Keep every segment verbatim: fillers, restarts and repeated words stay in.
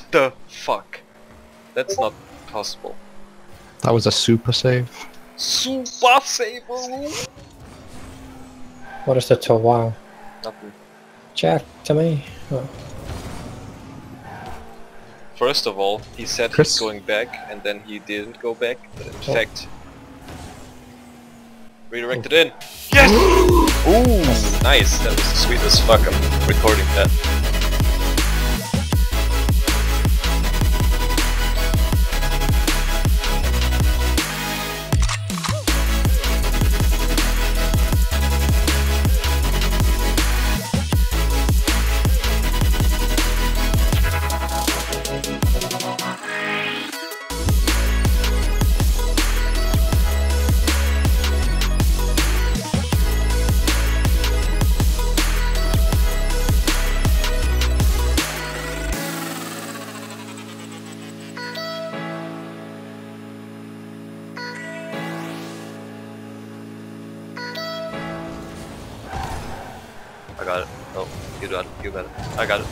the fuck? That's not possible. That was a super save. Super saver! What is the to wow? Nothing. Jack, to me. Oh. First of all, he said Chris? he's going back, and then he didn't go back, but in Oh. fact... Redirected in! Yes! Ooh, nice! That was sweet as fuck, I'm recording that. I got it. Oh, you got it. You got it. I got it.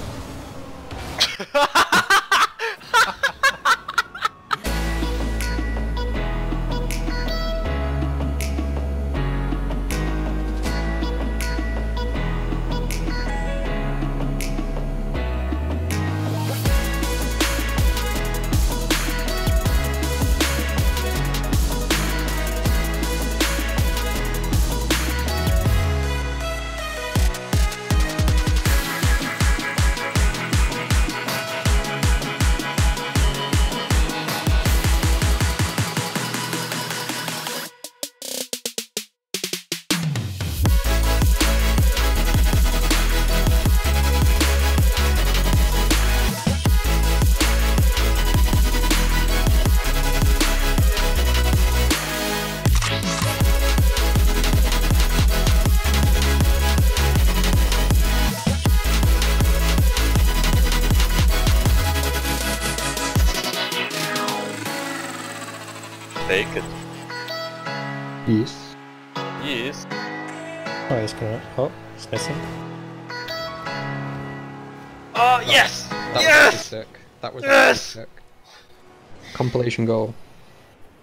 Take it. Yes. Yes. Oh, he's gonna. Oh, he's missing. Oh, yes! That was Yes! pretty sick. That was Yes! pretty sick. Compilation goal.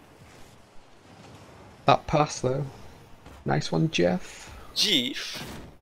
That pass though. Nice one, Jeff. Jeef.